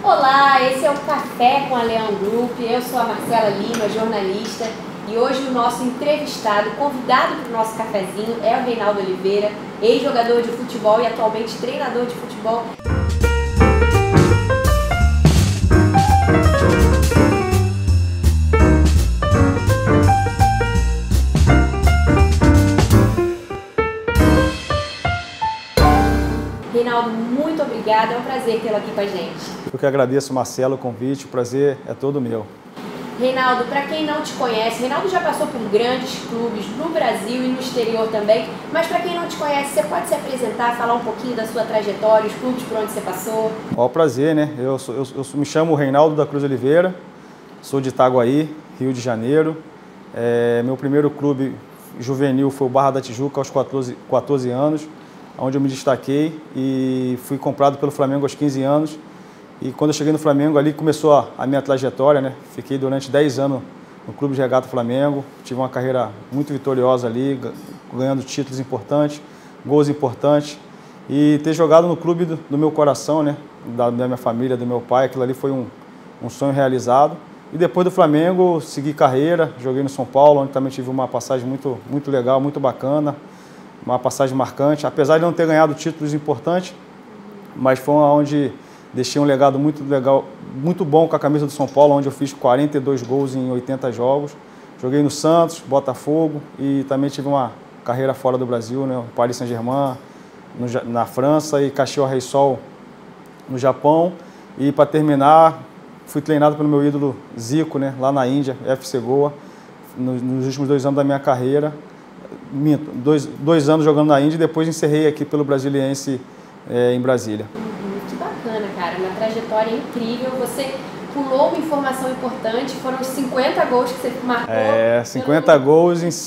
Olá, esse é o Café com a Leão Group, eu sou a Marcela Lima, jornalista, e hoje o nosso entrevistado, convidado para o nosso cafezinho é o Reinaldo Oliveira, ex-jogador de futebol e atualmente treinador de futebol. Reinaldo, muito obrigada, é um prazer tê-lo aqui com a gente. Eu que agradeço, Marcelo, o convite, o prazer é todo meu. Reinaldo, para quem não te conhece, Reinaldo já passou por grandes clubes no Brasil e no exterior também, mas para quem não te conhece, você pode se apresentar, falar um pouquinho da sua trajetória, os clubes por onde você passou? Ó, prazer, né? Eu me chamo Reinaldo da Cruz Oliveira, sou de Itaguaí, Rio de Janeiro. Meu primeiro clube juvenil foi o Barra da Tijuca aos 14 anos, onde eu me destaquei e fui comprado pelo Flamengo aos 15 anos. E quando eu cheguei no Flamengo, ali começou a minha trajetória, né? Fiquei durante 10 anos no Clube de Regata Flamengo, tive uma carreira muito vitoriosa ali, ganhando títulos importantes, gols importantes. E ter jogado no clube do meu coração, né? Da minha família, do meu pai, aquilo ali foi um sonho realizado. E depois do Flamengo, segui carreira, joguei no São Paulo, onde também tive uma passagem muito legal, muito bacana, uma passagem marcante. Apesar de não ter ganhado títulos importantes, mas foi onde deixei um legado muito legal, muito bom com a camisa do São Paulo, onde eu fiz 42 gols em 80 jogos. Joguei no Santos, Botafogo e também tive uma carreira fora do Brasil, né? No Paris Saint-Germain, na França e Caxias-do-Sul no Japão. E para terminar, fui treinado pelo meu ídolo Zico, né? Lá na Índia, FC Goa, nos últimos 2 anos da minha carreira. Dois anos jogando na Índia e depois encerrei aqui pelo Brasiliense em Brasília. Bacana, cara, uma trajetória incrível. Você pulou uma informação importante, foram os 50 gols que você marcou. 50 gols em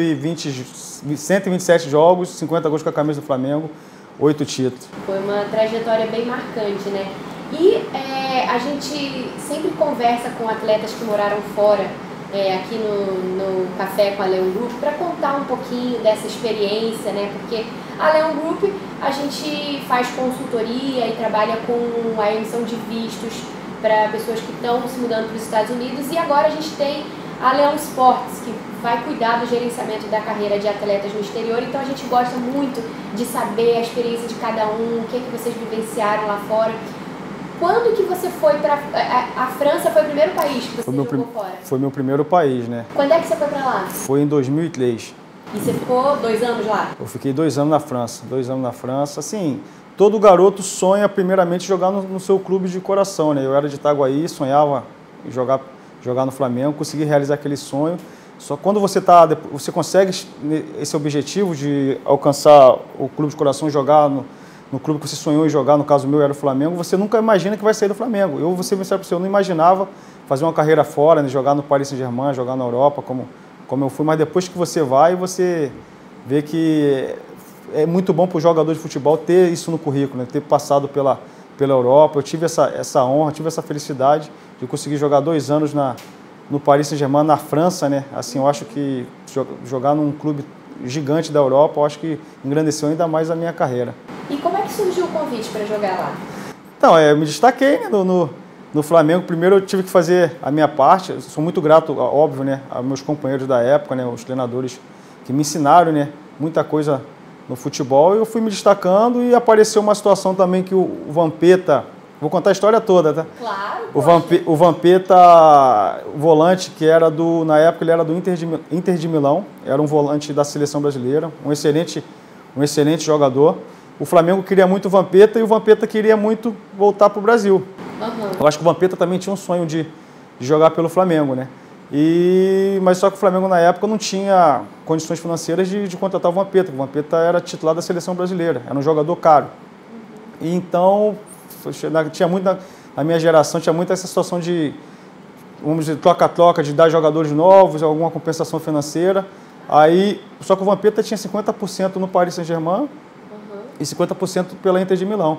127 jogos, 50 gols com a camisa do Flamengo, 8 títulos. Foi uma trajetória bem marcante, né? E a gente sempre conversa com atletas que moraram fora, aqui no Café com a Leão Group, para contar um pouquinho dessa experiência, né? Porque a Leão Group, a gente faz consultoria e trabalha com a emissão de vistos para pessoas que estão se mudando para os Estados Unidos, e agora a gente tem a Leão Sports, que vai cuidar do gerenciamento da carreira de atletas no exterior. Então a gente gosta muito de saber a experiência de cada um, o que vocês vivenciaram lá fora. Quando que você foi para a França? Foi o primeiro país que você jogou fora? Foi meu primeiro país, né? Quando é que você foi para lá? Foi em 2003. E você ficou 2 anos lá? Eu fiquei 2 anos na França. 2 anos na França. Assim, todo garoto sonha primeiramente jogar no seu clube de coração, né? Eu era de Itaguaí, sonhava em jogar no Flamengo, consegui realizar aquele sonho. Só quando você consegue esse objetivo de alcançar o clube de coração, jogar no clube que você sonhou em jogar, no caso meu era o Flamengo, você nunca imagina que vai sair do Flamengo. Eu não imaginava fazer uma carreira fora, né? Jogar no Paris Saint-Germain, jogar na Europa, como eu fui, mas depois que você vai, você vê que é muito bom para o jogador de futebol ter isso no currículo, né? Ter passado pela Europa. Eu tive essa honra, tive essa felicidade de conseguir jogar 2 anos no Paris Saint-Germain, na França, né? Assim, eu acho que jogar num clube gigante da Europa, eu acho que engrandeceu ainda mais a minha carreira. E como é que surgiu o convite para jogar lá? Então, eu me destaquei, né, no Flamengo. Primeiro eu tive que fazer a minha parte. Eu sou muito grato, óbvio, né, aos meus companheiros da época, né, os treinadores que me ensinaram, né, muita coisa no futebol. Eu fui me destacando e apareceu uma situação também que o Vampeta, vou contar a história toda, tá? Claro. O Vampeta, o volante que era na época ele era do Inter de Milão, era um volante da seleção brasileira, um excelente jogador. O Flamengo queria muito o Vampeta e o Vampeta queria muito voltar para o Brasil. Uhum. Eu acho que o Vampeta também tinha um sonho de jogar pelo Flamengo, né? Mas só que o Flamengo na época não tinha condições financeiras de contratar o Vampeta. O Vampeta era titular da seleção brasileira, era um jogador caro. E então, tinha muito na minha geração, tinha muito essa situação de, vamos dizer, troca-troca, de dar jogadores novos, alguma compensação financeira. Só que o Vampeta tinha 50% no Paris Saint-Germain e 50% pela Inter de Milão.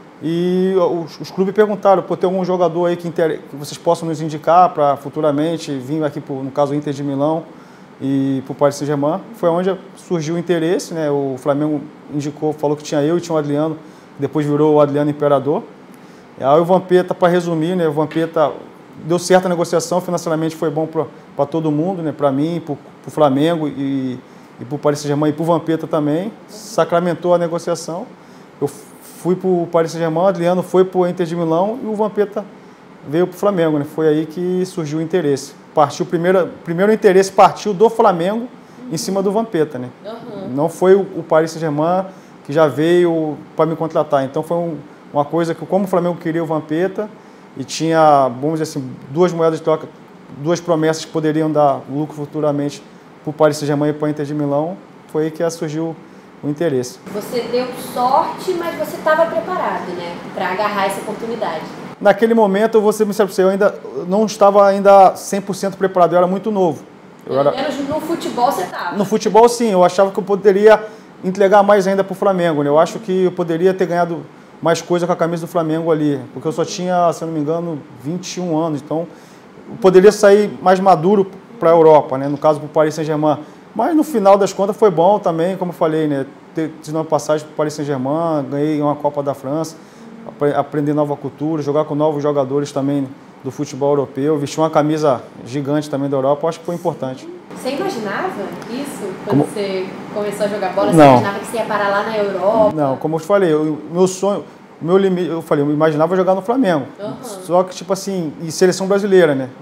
E os clubes perguntaram, tem algum jogador aí que vocês possam nos indicar para futuramente vir aqui, no caso, o Inter de Milão e para o Paris Saint-Germain. Foi onde surgiu o interesse, né? O Flamengo indicou, falou que tinha eu e tinha o Adriano, depois virou o Adriano Imperador. Aí o Vampeta, para resumir, né, o Vampeta deu certa negociação, financeiramente foi bom para todo mundo, né, para mim, para o Flamengo e para o Paris Saint-Germain e para o Vampeta também. Sacramentou a negociação. Eu fui para o Paris Saint-Germain, o Adriano foi para o Inter de Milão e o Vampeta veio para o Flamengo, né? Foi aí que surgiu o interesse. Primeiro interesse partiu do Flamengo em cima do Vampeta, né? Não foi o Paris Saint-Germain que já veio para me contratar. Então foi uma coisa que, como o Flamengo queria o Vampeta e tinha, vamos dizer assim, duas moedas de troca, duas promessas que poderiam dar lucro futuramente para o Paris Saint-Germain e para o Inter de Milão, foi aí que surgiu o interesse. Você deu sorte, mas você estava preparado, né, para agarrar essa oportunidade. Naquele momento, eu vou ser sincero para você, eu ainda não estava ainda 100% preparado, eu era muito novo. Pelo menos no futebol você estava. No futebol, sim, eu achava que eu poderia entregar mais ainda para o Flamengo, né? Eu acho que eu poderia ter ganhado mais coisa com a camisa do Flamengo ali, porque eu só tinha, se eu não me engano, 21 anos, então eu poderia sair mais maduro para a Europa, né? No caso, para o Paris Saint-Germain. Mas no final das contas foi bom também, como eu falei, né? Ter uma passagem para o Paris Saint-Germain, ganhei uma Copa da França, aprender nova cultura, jogar com novos jogadores também do futebol europeu, vestir uma camisa gigante também da Europa, eu acho que foi importante. Você imaginava isso quando você começou a jogar bola? Você Não. imaginava que você ia parar lá na Europa? Não, como eu te falei, meu sonho, meu limite, eu falei, eu imaginava jogar no Flamengo. Só que, tipo assim, e seleção brasileira, né?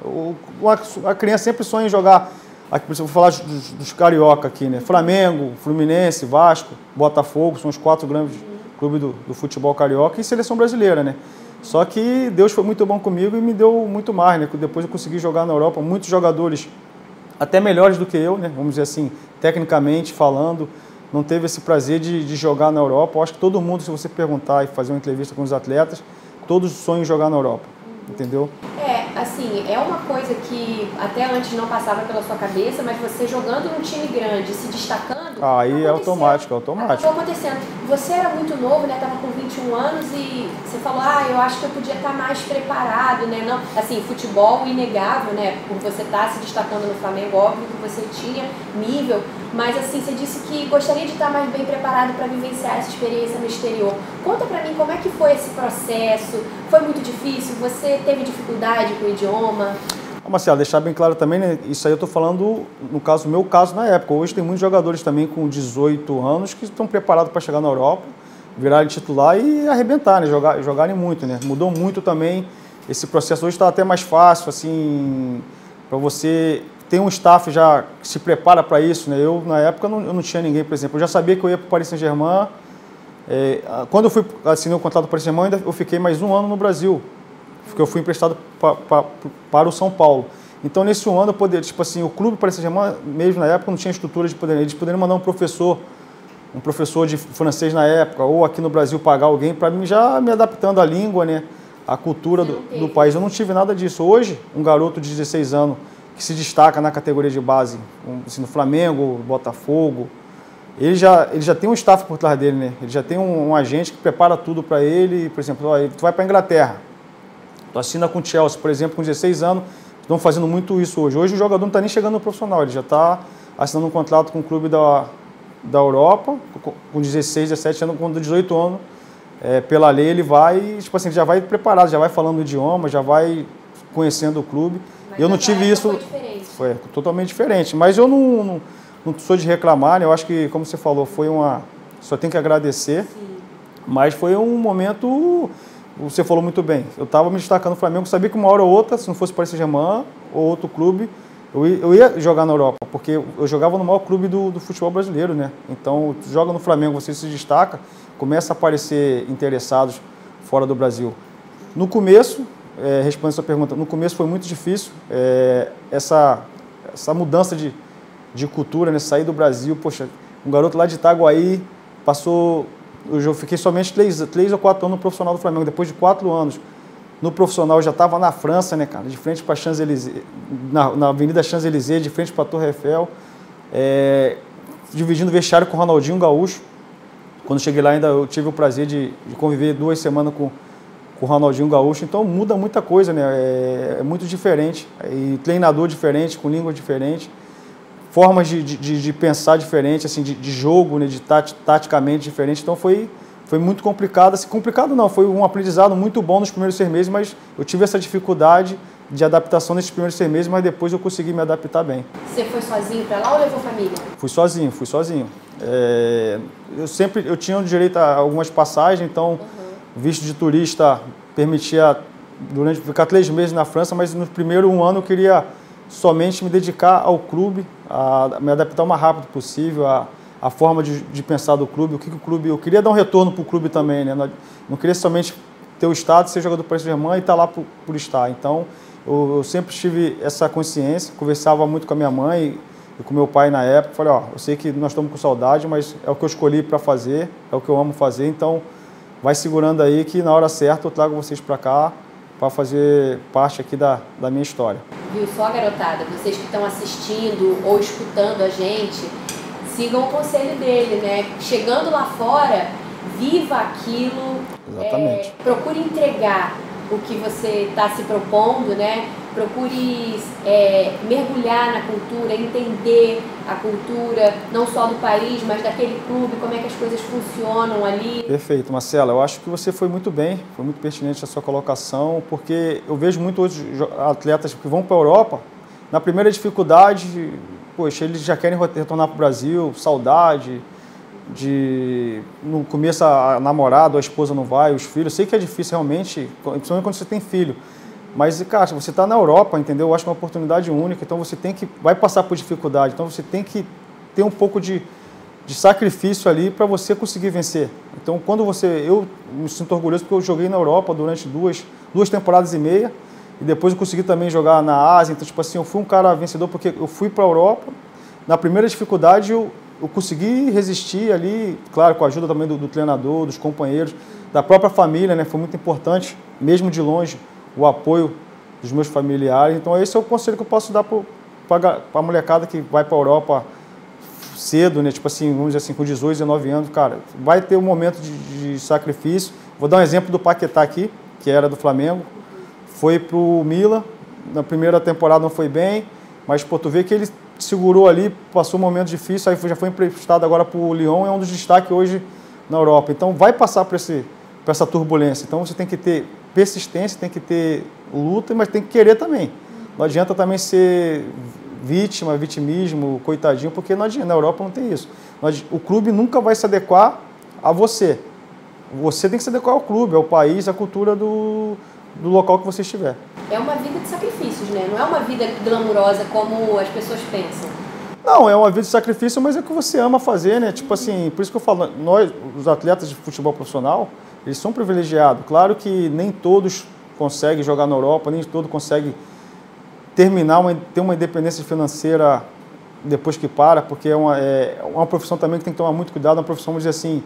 A criança sempre sonha em jogar, aqui, por exemplo, vou falar dos carioca aqui, né? Flamengo, Fluminense, Vasco, Botafogo, são os 4 grandes clubes do futebol carioca e seleção brasileira, né? Só que Deus foi muito bom comigo e me deu muito mais, né? Depois eu consegui jogar na Europa, muitos jogadores até melhores do que eu, né? Vamos dizer assim, tecnicamente falando, não teve esse prazer de jogar na Europa. Eu acho que todo mundo, se você perguntar e fazer uma entrevista com os atletas, todos sonham em jogar na Europa, entendeu? Assim, é uma coisa que até antes não passava pela sua cabeça, mas você jogando num time grande, se destacando... Aí é automático, Acabou acontecendo. Você era muito novo, né? Estava com 21 anos e você falou, eu acho que eu podia estar mais preparado, né? Não, assim, futebol inegável, né? Por você estar se destacando no Flamengo, óbvio que você tinha nível, mas assim, você disse que gostaria de estar mais bem preparado para vivenciar essa experiência no exterior. Conta pra mim como é que foi esse processo, foi muito difícil, você teve dificuldade com o idioma? Marcelo, deixar bem claro também, né, isso aí eu estou falando, no caso, meu caso na época. Hoje tem muitos jogadores também com 18 anos que estão preparados para chegar na Europa, virarem titular e arrebentar, né, jogarem muito, né. Mudou muito também esse processo. Hoje está até mais fácil, assim, para você ter um staff já que se prepara para isso, né. Eu, na época, eu não tinha ninguém, por exemplo. Eu já sabia que eu ia para o Paris Saint-Germain. Quando eu assinei o contrato do Paris Saint-Germain, eu fiquei mais um ano no Brasil, porque eu fui emprestado para o São Paulo. Então, nesse um ano, eu poderia, tipo assim, o clube Paris Saint-Germain, mesmo na época, não tinha estrutura de poder. Eles poderiam mandar um professor de francês na época, ou aqui no Brasil pagar alguém, para mim já me adaptando à língua, né, à cultura do país. Eu não tive nada disso. Hoje, um garoto de 16 anos que se destaca na categoria de base, assim, no Flamengo, Botafogo, ele já tem um staff por trás dele, né? Ele já tem um agente que prepara tudo para ele. Por exemplo, tu vai para a Inglaterra, tu assina com o Chelsea, por exemplo, com 16 anos, estão fazendo muito isso hoje. Hoje o jogador não está nem chegando no profissional, ele já está assinando um contrato com um clube da Europa, com 16, 17 anos, com 18 anos, pela lei ele vai, tipo assim, já vai preparado, já vai falando o idioma, já vai conhecendo o clube. Mas eu não tive isso, foi totalmente diferente, mas eu não sou de reclamar, né? Eu acho que, como você falou, só tenho que agradecer. Sim. Mas foi um momento, você falou muito bem, eu estava me destacando no Flamengo, sabia que uma hora ou outra, se não fosse Paris Saint-Germain ou outro clube, eu ia jogar na Europa, porque eu jogava no maior clube do futebol brasileiro, né? Então, joga no Flamengo, você se destaca, começa a aparecer interessados fora do Brasil. No começo, respondendo a sua pergunta, no começo foi muito difícil, essa mudança de cultura, né? Sair do Brasil, poxa, um garoto lá de Itaguaí eu fiquei somente 3 ou 4 anos no profissional do Flamengo. Depois de 4 anos no profissional, eu já estava na França, né, cara, de frente para Champs-Élysées, na Avenida Champs-Élysées, de frente para a Torre Eiffel, dividindo vestiário com o Ronaldinho Gaúcho. Quando cheguei lá, ainda eu tive o prazer de conviver 2 semanas com o Ronaldinho Gaúcho. Então muda muita coisa, né? É muito diferente. E treinador diferente, com língua diferente, formas de pensar diferente, assim, de jogo, né, de taticamente diferente. Então foi foi muito complicado. Assim, complicado não, foi um aprendizado muito bom nos primeiros 6 meses, mas eu tive essa dificuldade de adaptação nesses primeiros 6 meses, mas depois eu consegui me adaptar bem. Você foi sozinho para lá ou levou família? Fui sozinho. Eu tinha direito a algumas passagens, então o visto de turista permitia ficar 3 meses na França, mas no primeiro 1 ano eu queria somente me dedicar ao clube, a me adaptar o mais rápido possível, a forma de pensar do clube, o clube... Eu queria dar um retorno para o clube também, né? Não queria somente ter o status, ser jogador do Paris Saint-Germain e estar lá por estar. Então, eu sempre tive essa consciência, conversava muito com a minha mãe e com meu pai na época. Falei, ó, eu sei que nós estamos com saudade, mas é o que eu escolhi para fazer, é o que eu amo fazer, então vai segurando aí que na hora certa eu trago vocês para cá para fazer parte aqui da minha história. Viu só, garotada? Vocês que estão assistindo ou escutando a gente, sigam o conselho dele, né? Chegando lá fora, viva aquilo. Exatamente. Procure entregar o que você está se propondo, né? Procure mergulhar na cultura, entender a cultura, não só do país, mas daquele clube, como é que as coisas funcionam ali. Perfeito, Marcela. Eu acho que você foi muito bem, foi muito pertinente a sua colocação, porque eu vejo muitos atletas que vão para a Europa, na primeira dificuldade, poxa, eles já querem retornar para o Brasil, saudade, no começo a namorada, a esposa não vai, os filhos. Eu sei que é difícil realmente, principalmente quando você tem filho. Mas, cara, você está na Europa, entendeu? Eu acho que é uma oportunidade única, então você vai passar por dificuldade, então você tem que ter um pouco de sacrifício ali para você conseguir vencer. Então, eu me sinto orgulhoso porque eu joguei na Europa durante duas temporadas e meia, e depois eu consegui também jogar na Ásia. Então, tipo assim, eu fui um cara vencedor porque eu fui para a Europa, na primeira dificuldade eu consegui resistir ali, claro, com a ajuda também do treinador, dos companheiros, da própria família, né? Foi muito importante, mesmo de longe, o apoio dos meus familiares. Então esse é o conselho que eu posso dar para a molecada que vai para a Europa cedo, né? Tipo assim, vamos dizer assim, com 18, 19 anos, cara, vai ter um momento de sacrifício. Vou dar um exemplo do Paquetá aqui, que era do Flamengo, foi para o Milan, na primeira temporada não foi bem, mas pô, tu vê que ele segurou ali, passou um momento difícil, aí já foi emprestado agora para o Lyon, é um dos destaques hoje na Europa. Então vai passar por essa turbulência. Então você tem que ter persistência, tem que ter luta, mas tem que querer também. Não adianta também ser vitimismo, coitadinho, porque não adianta, na Europa não tem isso. O clube nunca vai se adequar a você. Você tem que se adequar ao clube, ao país, à cultura do local que você estiver. É uma vida de sacrifícios, né? Não é uma vida glamurosa como as pessoas pensam. Não, é uma vida de sacrifício, mas é o que você ama fazer, né? Tipo assim, por isso que eu falo, nós, os atletas de futebol profissional, eles são privilegiados. Claro que nem todos conseguem jogar na Europa, nem todos conseguem ter uma independência financeira depois que para, porque é uma profissão também que tem que tomar muito cuidado, uma profissão, vamos dizer assim,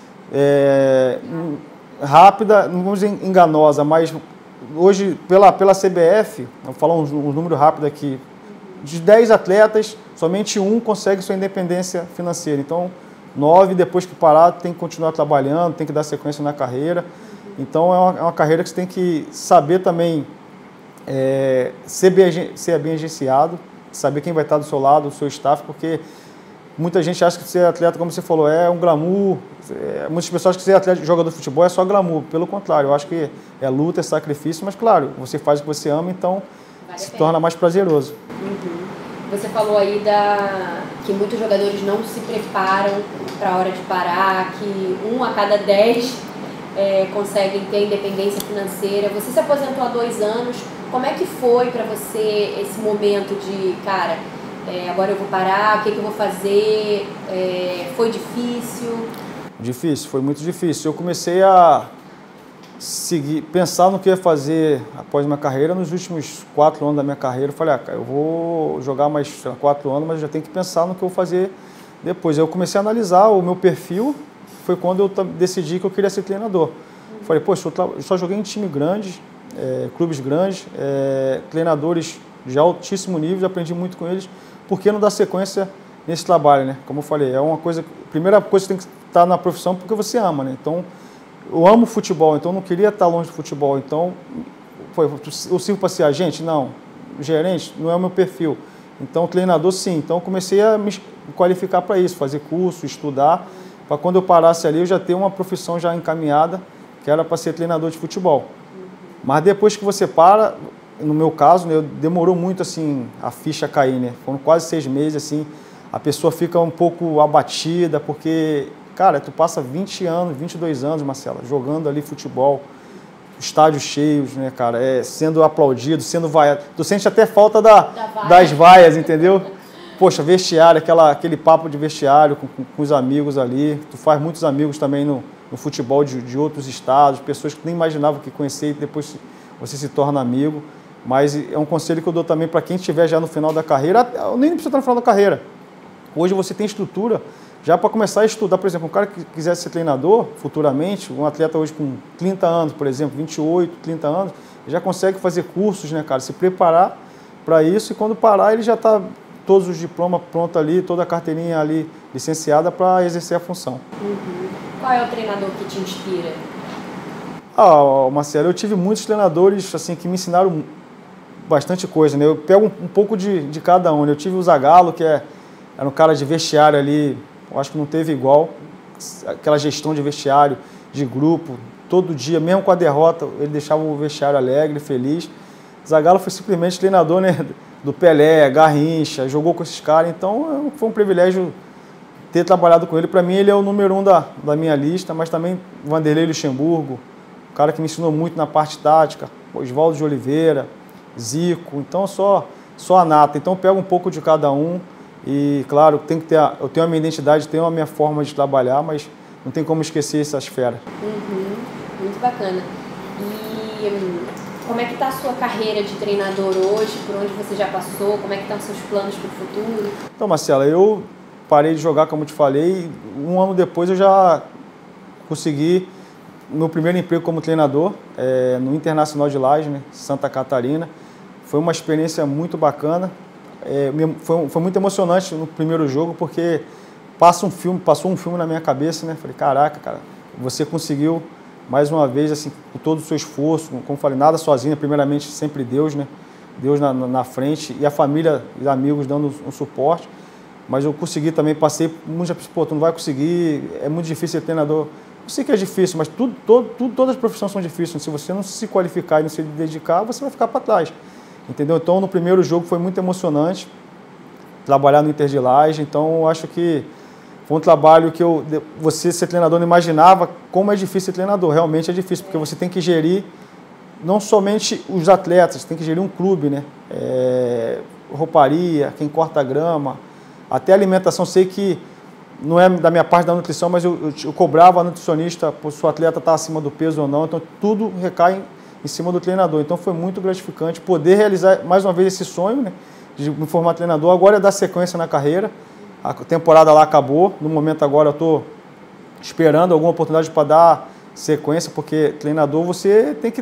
rápida, não vamos dizer enganosa, mas hoje, pela CBF, vou falar um número rápido aqui, de 10 atletas, somente 1 consegue sua independência financeira. Então, 9, depois que parar, tem que continuar trabalhando, tem que dar sequência na carreira. Então, é uma carreira que você tem que saber também ser bem agenciado, saber quem vai estar do seu lado, o seu staff, porque muita gente acha que ser atleta, como você falou, é um glamour. Muitas pessoas acham que ser atleta, jogador de futebol é só glamour. Pelo contrário, eu acho que é luta, é sacrifício, mas claro, você faz o que você ama, então se torna mais prazeroso. Uhum. Você falou aí que muitos jogadores não se preparam para a hora de parar, que 1 a cada 10 conseguem ter independência financeira. Você se aposentou há 2 anos. Como é que foi para você esse momento de, cara, agora eu vou parar, o que eu vou fazer? Foi difícil? Difícil, foi muito difícil. Eu comecei a pensar no que ia fazer após minha carreira. Nos últimos 4 anos da minha carreira, eu falei, eu vou jogar mais 4 anos, mas já tenho que pensar no que eu vou fazer depois. Eu comecei a analisar o meu perfil, foi quando eu decidi que eu queria ser treinador. Falei, poxa, eu só joguei em time grande, clubes grandes, treinadores de altíssimo nível, aprendi muito com eles, por que não dar sequência nesse trabalho, né? Como eu falei, a primeira coisa que você tem que estar na profissão porque você ama, né? Então, eu amo futebol, então eu não queria estar longe do futebol. Então, eu sirvo para ser agente? Não. Gerente? Não é o meu perfil. Então, treinador, sim. Então, eu comecei a me qualificar para isso, fazer curso, estudar. para quando eu parasse ali eu já ter uma profissão já encaminhada, que era para ser treinador de futebol. Mas depois que você para, no meu caso, né, demorou muito assim a ficha cair, né? Foram quase 6 meses, assim, a pessoa fica um pouco abatida, porque, cara, tu passa 20 anos, 22 anos, Marcela, jogando ali futebol, estádios cheios, né, cara, sendo aplaudido, sendo vaiado. Tu sente até falta das vaias, entendeu? Poxa, vestiário, aquele papo de vestiário com os amigos ali. Tu faz muitos amigos também no futebol de outros estados, pessoas que nem imaginavam que conhecer e depois você se torna amigo. Mas é um conselho que eu dou também para quem estiver já no final da carreira, nem precisa estar no final da carreira. Hoje você tem estrutura já para começar a estudar. Por exemplo, um cara que quiser ser treinador futuramente, um atleta hoje com 30 anos, por exemplo, 28, 30 anos, já consegue fazer cursos, né, cara? Se preparar para isso e quando parar ele já está todos os diplomas prontos ali, toda a carteirinha ali licenciada para exercer a função. Uhum. Qual é o treinador que te inspira? Marcelo, eu tive muitos treinadores assim, que me ensinaram bastante coisa, né? Eu pego um pouco de cada um, né? Eu tive o Zagallo, que era um cara de vestiário ali, eu acho que não teve igual, aquela gestão de vestiário, de grupo, todo dia, mesmo com a derrota, ele deixava o vestiário alegre, feliz. Zagallo foi simplesmente treinador, né, do Pelé, Garrincha, jogou com esses caras, então foi um privilégio ter trabalhado com ele. Para mim ele é o número 1 da minha lista, mas também Vanderlei Luxemburgo, um cara que me ensinou muito na parte tática, Oswaldo de Oliveira, Zico, então só a nata. Então eu pego um pouco de cada um e, claro, eu tenho a minha identidade, tenho a minha forma de trabalhar, mas não tem como esquecer essas feras. Uhum, muito bacana. E como é que está a sua carreira de treinador hoje? Por onde você já passou? Como é que estão os seus planos para o futuro? Então, Marcela, eu parei de jogar, como eu te falei, e 1 ano depois eu já consegui meu primeiro emprego como treinador no Internacional de Lages, né, Santa Catarina. Foi uma experiência muito bacana. Foi muito emocionante no primeiro jogo, porque passou um filme na minha cabeça, né? Falei, caraca, cara, você conseguiu mais uma vez, assim, com todo o seu esforço, como falei, nada sozinho, primeiramente sempre Deus, né? Deus na frente e a família e amigos dando um suporte. Mas eu consegui também, passei muita pessoas, pô, tu não vai conseguir, é muito difícil ser treinador. Eu sei que é difícil, mas todas as profissões são difíceis. Se você não se qualificar e não se dedicar, você vai ficar para trás. Entendeu? Então, no primeiro jogo foi muito emocionante trabalhar no Inter de Lages. Então, eu acho que foi um trabalho que você ser treinador não imaginava como é difícil ser treinador. Realmente é difícil, porque você tem que gerir não somente os atletas, tem que gerir um clube, né? Rouparia, quem corta a grama, até alimentação. Sei que não é da minha parte da nutrição, mas eu cobrava a nutricionista se o atleta está acima do peso ou não. Então, tudo recai em cima do treinador. Então, foi muito gratificante poder realizar mais uma vez esse sonho, né, de me formar treinador. Agora é dar sequência na carreira. A temporada lá acabou. No momento agora eu estou esperando alguma oportunidade para dar sequência, porque treinador você tem que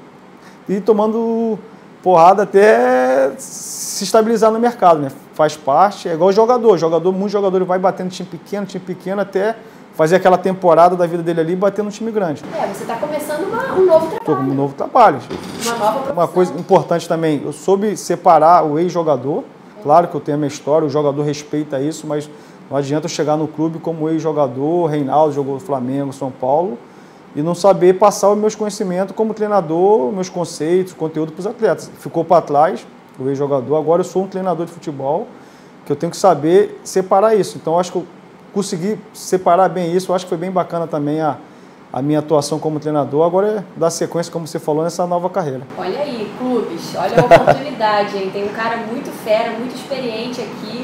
ir tomando porrada até se estabilizar no mercado, né? Faz parte, é igual jogador. Muitos jogadores vai batendo time pequeno, até fazer aquela temporada da vida dele ali e bater no time grande. Você está começando um novo trabalho. Estou com um novo trabalho. Uma nova profissão. Uma coisa importante também, eu soube separar o ex-jogador. Claro que eu tenho a minha história, o jogador respeita isso, mas não adianta eu chegar no clube como ex-jogador, Reinaldo jogou no Flamengo, São Paulo, e não saber passar os meus conhecimentos como treinador, meus conceitos, conteúdo para os atletas. Ficou para trás o ex-jogador, agora eu sou um treinador de futebol, que eu tenho que saber separar isso. Então, eu acho que eu consegui separar bem isso, eu acho que foi bem bacana também a minha atuação como treinador. Agora é dar sequência, como você falou, nessa nova carreira. Olha aí, clubes, olha a oportunidade, hein? Tem um cara muito fera, muito experiente aqui,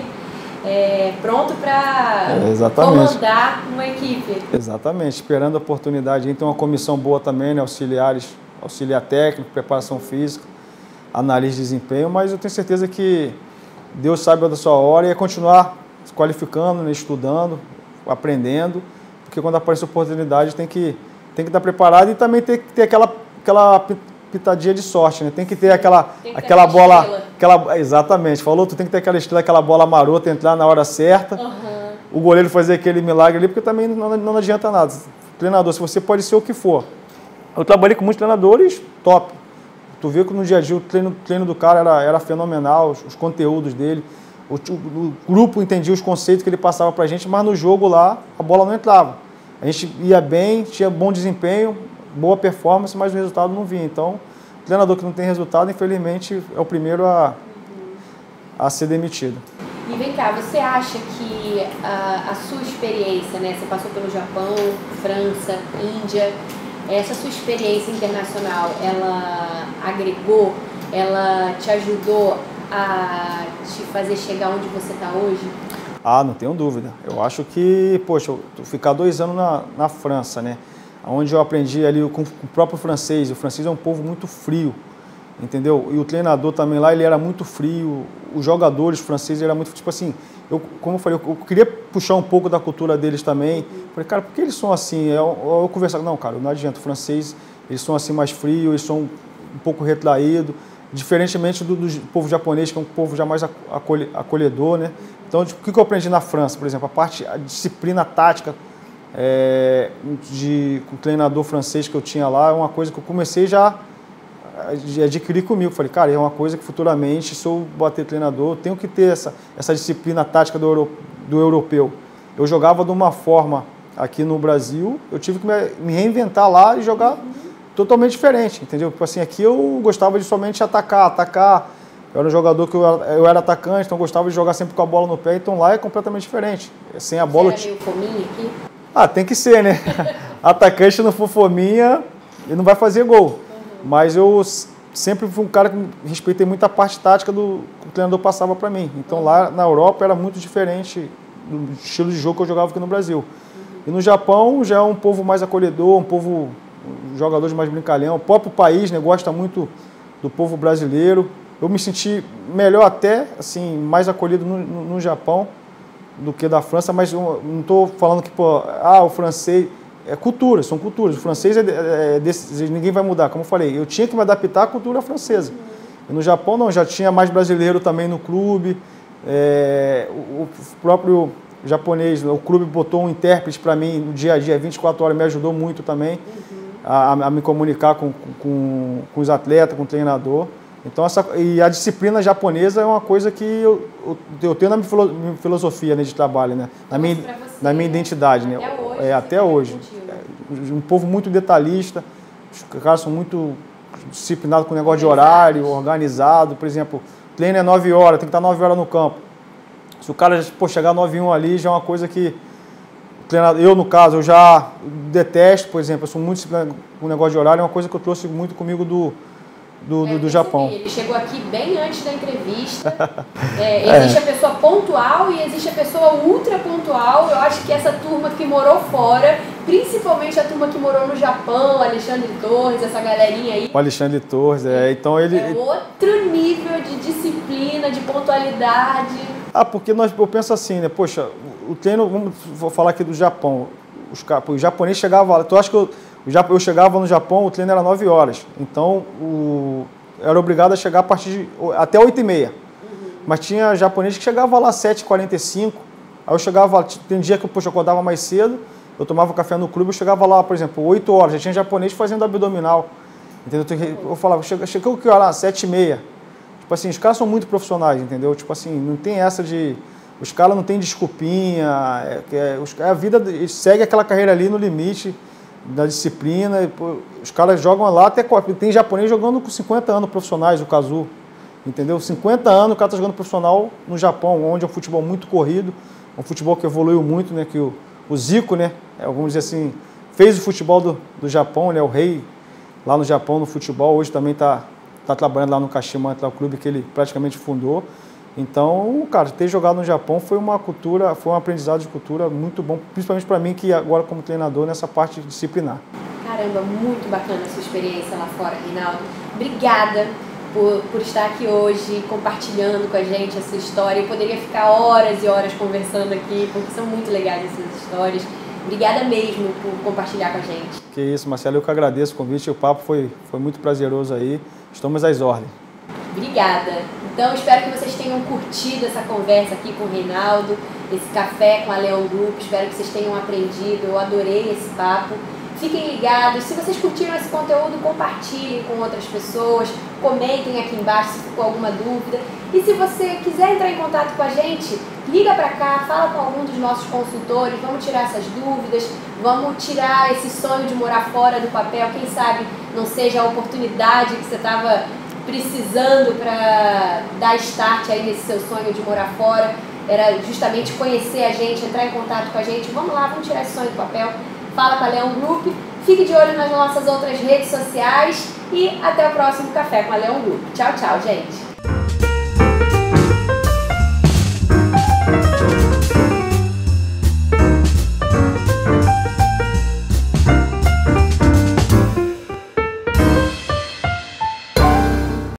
pronto para comandar uma equipe. Exatamente, esperando a oportunidade. Tem uma comissão boa também, né? Auxiliar técnico, preparação física, análise de desempenho, mas eu tenho certeza que Deus sabe da sua hora e é continuar se qualificando, né? Estudando, aprendendo, porque quando aparece a oportunidade tem que estar preparado e também tem que ter aquela pitadinha de sorte, né? Tem que ter aquela bola, exatamente, falou, tu tem que ter aquela estrela, aquela bola marota, entrar na hora certa, o goleiro fazer aquele milagre ali, porque também não adianta nada. Treinador, se você pode ser o que for. Eu trabalhei com muitos treinadores top. Tu vê que no dia a dia o treino do cara era fenomenal, os conteúdos dele, o grupo entendia os conceitos que ele passava para a gente, mas no jogo lá a bola não entrava. A gente ia bem, tinha bom desempenho, boa performance, mas o resultado não vinha. Então, o treinador que não tem resultado, infelizmente, é o primeiro a ser demitido. E vem cá, você acha que a sua experiência, né? Você passou pelo Japão, França, Índia, essa sua experiência internacional, ela agregou, ela te ajudou a te fazer chegar onde você está hoje? Ah, não tenho dúvida. Eu acho que, poxa, eu ficar 2 anos na França, né? Onde eu aprendi ali com o próprio francês. O francês é um povo muito frio, entendeu? E o treinador também lá, ele era muito frio. Os jogadores franceses eram muito, tipo assim, como eu falei, eu queria puxar um pouco da cultura deles também. Falei, cara, por que eles são assim? Eu conversava, não, cara, não adianta. O francês, eles são assim mais frios, eles são um pouco retraídos. Diferentemente do povo japonês, que é um povo já mais acolhedor, né? Então, o que eu aprendi na França, por exemplo? A disciplina tática com o treinador francês que eu tinha lá é uma coisa que eu comecei já a adquirir comigo. Falei, cara, é uma coisa que futuramente, se eu bater treinador, eu tenho que ter essa disciplina tática do europeu. Eu jogava de uma forma aqui no Brasil, eu tive que me reinventar lá e jogar totalmente diferente, entendeu? Tipo assim, aqui eu gostava de somente atacar. Eu era um jogador que eu era atacante, então eu gostava de jogar sempre com a bola no pé, então lá é completamente diferente. Sem a bola. Você era meio fominha aqui? Ah, tem que ser, né? Atacante não for fominha, ele não vai fazer gol. Mas eu sempre fui um cara que respeitei muito a parte tática que o treinador passava para mim. Então lá na Europa era muito diferente do estilo de jogo que eu jogava aqui no Brasil. E no Japão já é um povo mais acolhedor, um povo jogadores mais brincalhão. O próprio país, né, gosta muito do povo brasileiro. Eu me senti melhor até, assim, mais acolhido no Japão do que da França, mas eu não estou falando que, o francês... são culturas. O francês ninguém vai mudar. Como eu falei, eu tinha que me adaptar à cultura francesa. E no Japão não, já tinha mais brasileiro também no clube. O próprio japonês, o clube botou um intérprete para mim no dia a dia, 24 horas, me ajudou muito também a me comunicar com os atletas, com o treinador. Então, e a disciplina japonesa é uma coisa que eu tenho na minha filosofia, né, de trabalho, né, na minha identidade. Até né, hoje. Até hoje. Um povo muito detalhista, os caras são muito disciplinados com o negócio de horário, organizado. Por exemplo, o treino é 9 horas, tem que estar 9 horas no campo. Se o cara chegar 9h01 ali, já é uma coisa que... Eu, no caso, eu já detesto, por exemplo, eu sou muito disciplinado com o negócio de horário, é uma coisa que eu trouxe muito comigo do Japão. Ele chegou aqui bem antes da entrevista. Existe a pessoa pontual e existe a pessoa ultra pontual. Eu acho que essa turma que morou fora, principalmente a turma que morou no Japão, Alexandre Torres, essa galerinha aí. O Alexandre Torres, então ele... É outro nível de disciplina, de pontualidade. Porque eu penso assim, né? Poxa, o treino, vou falar aqui do Japão. O japonês chegava... Tu acha que eu chegava no Japão, o treino era 9 horas. Então, eu era obrigado a chegar até 8h30. Mas tinha japonês que chegava lá às 7h45. Aí eu chegava, tem dia que eu acordava mais cedo, eu tomava café no clube, eu chegava lá, por exemplo, 8 horas. Já tinha japonês fazendo abdominal. Entendeu? Eu falava, chegou que hora? 7h30. Tipo assim, os caras são muito profissionais, entendeu? Tipo assim, não tem essa de... Os caras não tem desculpinha. A vida segue aquela carreira ali no limite da disciplina. Os caras jogam lá até... Tem japonês jogando com 50 anos profissionais, o Kazu. Entendeu? 50 anos o cara está jogando profissional no Japão, onde é um futebol muito corrido, um futebol que evoluiu muito, né? Que o Zico, né? Vamos dizer assim, fez o futebol do Japão, né? O rei lá no Japão no futebol, hoje também está trabalhando lá no Kashima, o clube que ele praticamente fundou. Então, cara, ter jogado no Japão foi um aprendizado de cultura muito bom, principalmente para mim, que agora como treinador, nessa parte disciplinar. Caramba, muito bacana a sua experiência lá fora, Reinaldo. Obrigada por estar aqui hoje, compartilhando com a gente essa história. Eu poderia ficar horas e horas conversando aqui, porque são muito legais essas histórias. Obrigada mesmo por compartilhar com a gente. Que isso, Marcelo, eu que agradeço o convite, o papo foi muito prazeroso aí. Estamos às ordens. Obrigada. Então, espero que vocês tenham curtido essa conversa aqui com o Reinaldo, esse café com a Leão Group. Espero que vocês tenham aprendido. Eu adorei esse papo. Fiquem ligados. Se vocês curtiram esse conteúdo, compartilhem com outras pessoas, comentem aqui embaixo se ficou alguma dúvida. E se você quiser entrar em contato com a gente, liga para cá, fala com algum dos nossos consultores, vamos tirar essas dúvidas, vamos tirar esse sonho de morar fora do papel. Quem sabe não seja a oportunidade que você estava precisando para dar start aí nesse seu sonho de morar fora. Era justamente conhecer a gente, entrar em contato com a gente. Vamos lá, vamos tirar esse sonho do papel. Fala com a Leão Group, fique de olho nas nossas outras redes sociais e até o próximo Café com a Leão Group. Tchau, tchau, gente!